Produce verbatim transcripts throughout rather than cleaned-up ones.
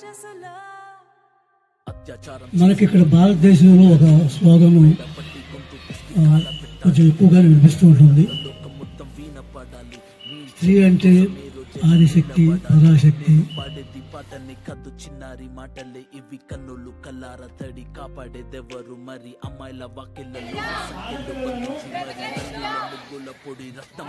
మనకి ఇక్కడ భారతదేశంలో ఒక స్లోగన్ కొంచెం ఎక్కువగానే వినిపిస్తూ ఉంటుంది. స్త్రీ అంటే ఆదిశక్తి, పరాశక్తి. పాటని కద్దు చిన్నారి మాటలే ఇవి, కన్నులు కల్లార తడి కాపాడేదెవరు మరి, అమ్మాయిల వాకిళ్ళలో ముగ్గుల పొడి రక్తం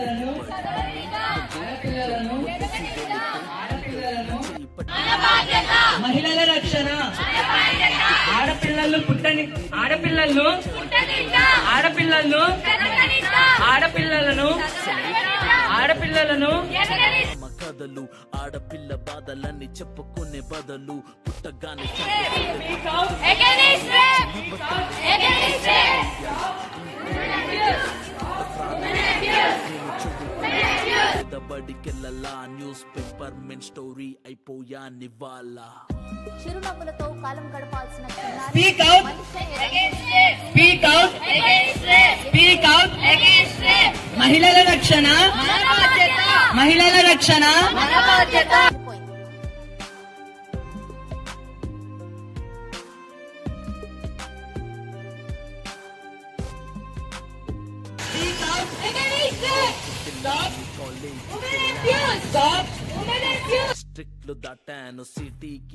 మహిళల రక్షణ, ఆడపిల్లలు పుట్టని ఆడపిల్లలను ఆడపిల్లలను ఆడపిల్లలను ఆడపిల్లలను కథలు, ఆడపిల్ల బాధలన్నీ చెప్పుకునే బదులు పుట్టగానే బడికెళ్ళలా న్యూస్ పేపర్ మెన్ స్టోరీ అయిపోయా నివాళ. చిరునవ్వులతో కాలం గడపాల్సిన మహిళల రక్షణ మహిళల రక్షణ స్ట్రిక్ట్లు దాటాను సిటీకి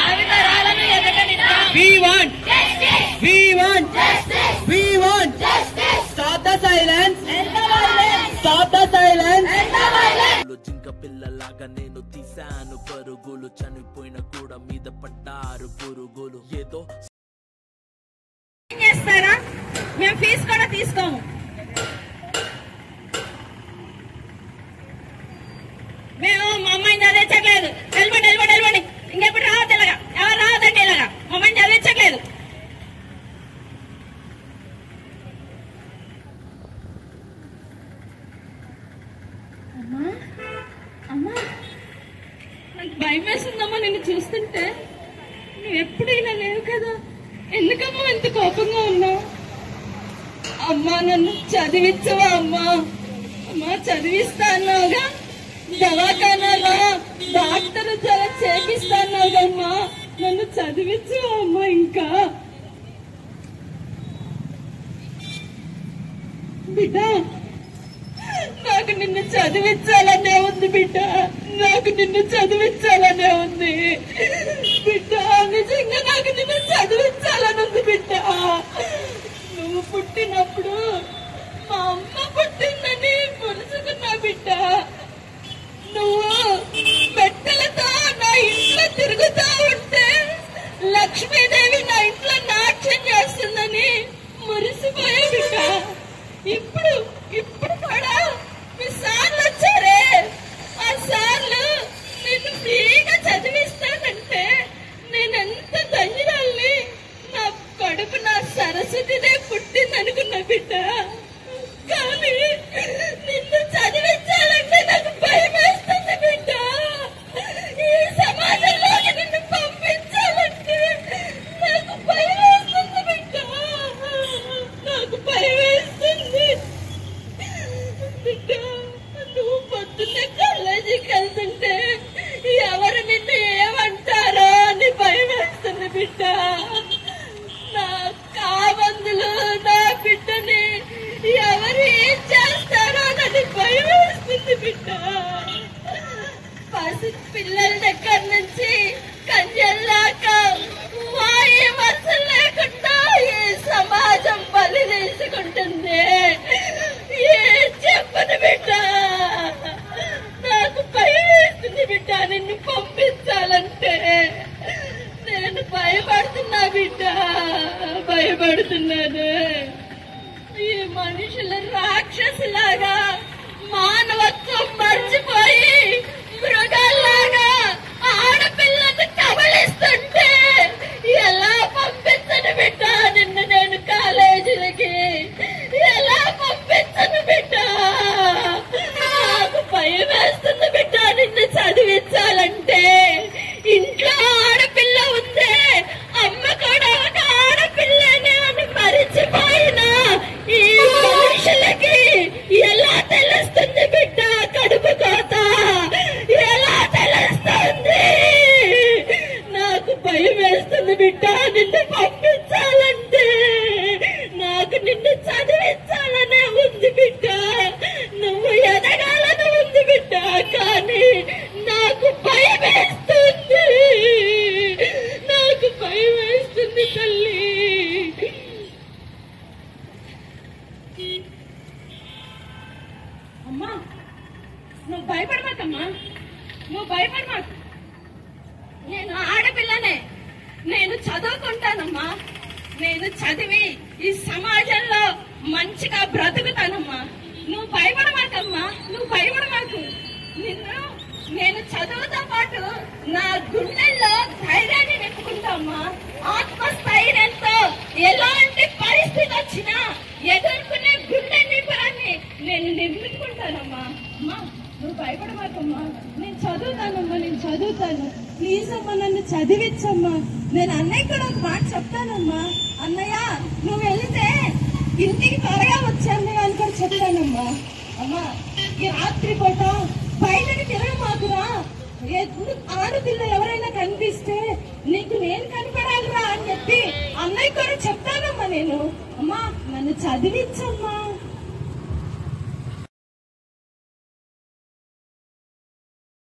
జింక పిల్లలాగా నేను తీశాను పరుగులు, చనిపోయిన కూడా మీద పడ్డారు పురుగులు. ఏదో చేస్తారా, మేము ఫీజు కూడా తీసుకోము. మేము మా అమ్మాయిని చదివించట్లేదు. నిలబడి నిలబడి నిలబడి ఇంకెప్పుడు రావద్దు, ఇలాగా ఎవరు రావద్దండి, ఇలాగా మా అమ్మాయిని చదివించట్లేదు. అమ్మా అమ్మా నాకు భయం వేస్తుందమ్మా నిన్ను చూస్తుంటే. నువ్వు ఎప్పుడు ఇలా లేవు కదా, ఎందుకమ్మా ఎంత కోపంగా ఉన్నావు? అమ్మా నన్ను చదివించవా అమ్మా? అమ్మా చదివిస్తా అన్నావుగా, దవాఖానాలో డాక్టర్ చాలా చేపిస్తా అన్నావుగమ్మా, నన్ను చదివించవా అమ్మా? ఇంకా బిడ్డ నాకు నిన్ను చదివించాలనే ఉంది బిడ్డ, నాకు నిన్ను చదివించాలనే ఉంది బిడ్డ, నిజంగా నాకు నిన్ను చదివించాలని ఉంది బిడ్డ. నువ్వు పుట్టినప్పుడు మా అమ్మ పుట్టిందని మురుసుకున్నా బిడ్డ. నువ్వు పెట్టెలతో నా ఇంట్లో తిరుగుతా ఉంటే లక్ష్మీదేవి నా ఇంట్లో నాట్యం చేస్తుందని మురిసిపోయా బిడ్డ. ఇప్పుడు ఇప్పుడు కూడా మీ సార్లు వచ్చారే, ఆ సార్లు నిన్ను ఫ్రీగా చదివిస్తానంటే నేనెంత ధన్యురాల్ని. నా కడుపు నా సరస్వతిదే పుట్టిందనుకున్నా బిడ్డ, కానీ నిన్ను చదివించాలంటే నాకు భయం వేస్తుంది బిడ్డ. ఈ సమాజంలోకి నిన్ను పంపించాలంటే నాకు భయం వేస్తుంది బిడ్డ, నాకు భయం వేస్తుంది బిడ్డ. నువ్వు పొద్దున్నే కాలేజీకి వెళ్తుంటే ఎవరు నిన్ను ఏమంటారో అని భయం వేస్తుంది బిడ్డ. నా కాబందులు నా బిడ్డని ఎవరు ఏం చేస్తారో అని భయం వేస్తుంది బిడ్డ. పసి పిల్లల దగ్గర నుంచి కన్యల్లాగా వాయి మనసు లేకుండా ఈ సమాజం బలి తీసుకుంటుంది. ఏం చెప్పను బిడ్డ, నాకు భయం వేస్తుంది బిడ్డ నిన్ను పంపించాలంటే. నేను భయపడుతున్నా బిడ్డ, భయపడుతున్నాను. ఈ మనుషుల రాక్షసులాగా మానవత్వం మర్చిపోయి మృగాల్లాగా ఆడపిల్ల అమ్మా నువ్వు భయపడమాకమ్మా, నువ్వు భయపడమాకు. నేను ఆడపిల్లనే, నేను చదువుకుంటానమ్మా. నేను చదివి ఈ సమాజంలో మంచిగా బ్రతుకుతానమ్మా. నువ్వు భయపడమాకమ్మా, నువ్వు భయపడమాకు. నిన్ను నేను చదువుతో పాటు నా గుండెల్లో ధైర్యాన్ని నింపుకుంటామ్మా. ఆత్మస్థైర్యంతో ఎలాంటి పరిస్థితి వచ్చినా ఎదుర్కొనే గుండె నింపరాన్ని నేను నిర్మించుకుంటానమ్మా. అమ్మా నువ్వు భయపడమాకమ్మా, నేను చదువుతానమ్మా, నేను చదువుతాను. ప్లీజ్ అమ్మా నన్ను చదివించమ్మా. నేను అన్నయ్య కూడా ఒక మాట చెప్తానమ్మా. అన్నయ్య నువ్వు వెళితే ఇంటికి త్వరగా వచ్చి అన్నయ్య అని కూడా చెప్తానమ్మా. అమ్మా ఈ రాత్రి పూట బయటకు తిరగమాకురా. ఆడపిల్ల ఎవరైనా కనిపిస్తే నీకు నేను కనపడాలిరా అని చెప్పి అన్నయ్య కూడా చెప్తానమ్మా నేను. అమ్మా నన్ను చదివించమ్మా.